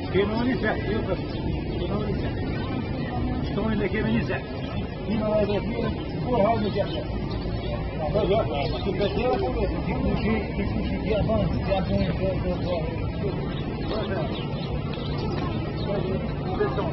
Kenonisa, yok. Kenonisa. Sonunda Kenonisa. Yine var ya, bu halde yapacak. Ama yok, süpete yapıyor. Bir şey yapan, yapıyor.